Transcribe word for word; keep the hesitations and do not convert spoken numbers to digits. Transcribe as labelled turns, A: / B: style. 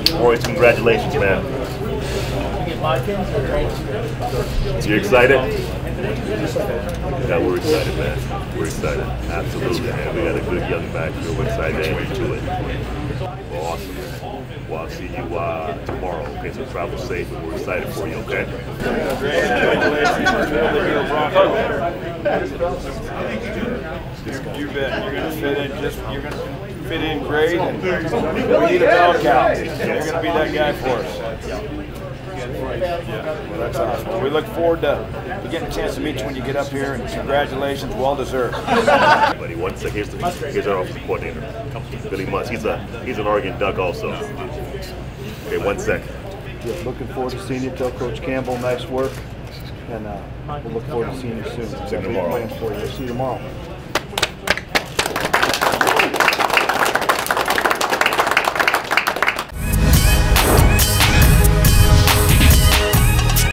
A: Royce, congratulations, man. You excited? Yeah, we're excited, man. We're excited. Absolutely, man. We got a good young backfield. We're excited to enter into it. Well, awesome, man. Well, I'll see you uh, tomorrow, okay? So travel safe, and we're excited for you, okay?
B: You bet. You're going to fit in just, you're going to fit in great. And we need a bell cow. You're going to be that guy for us. Yeah, well, that's awesome. Well, we look forward to getting a chance to meet you when you get up here, and congratulations, well deserved.
A: Buddy, one second. Here's, the, here's our offensive coordinator, Billy Muntz. He's a he's an Oregon Duck also. Okay, one second.
C: Yeah, looking forward to seeing you. Tell Coach Campbell nice work, and uh, we'll look forward to seeing you soon.
A: See you tomorrow.
C: For you. We'll see you tomorrow.